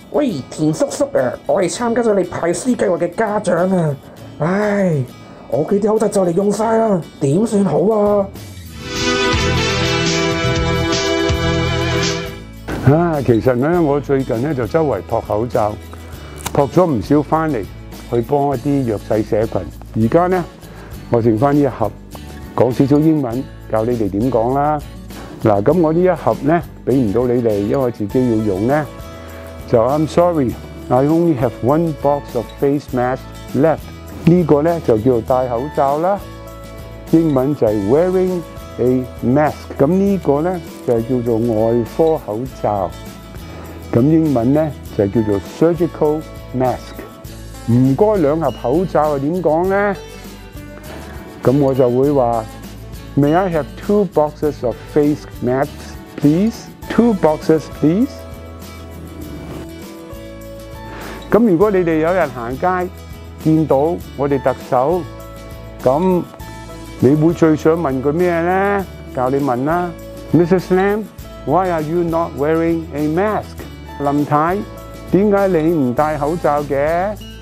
喂，田叔叔啊，我係參加咗你派書計劃嘅家長啊！唉，我屋企啲口罩就嚟用晒啦，點算好啊？ 其實咧，我最近咧就周圍撲口罩，撲咗唔少翻嚟，去幫一啲弱勢社群。而家咧，我剩翻呢一盒，講少少英文，教你哋點講啦。嗱，咁我呢一盒咧俾唔到你哋，因為我自己要用咧，就 I'm sorry, I only have one box of face mask left。呢個咧就叫做戴口罩啦，英文就係 wearing a mask。咁呢個咧就係叫做外科口罩，咁英文咧就叫做 surgical mask。唔該兩盒口罩係點講咧？咁我就會話 May I have 2 boxes of face masks, please? 2 boxes, please. 咁如果你哋有人行街見到我哋特首，咁你會最想問佢咩咧？教你問啦 ，Mrs. Lam, why are you not wearing a mask？ 林太，點解你唔戴口罩嘅？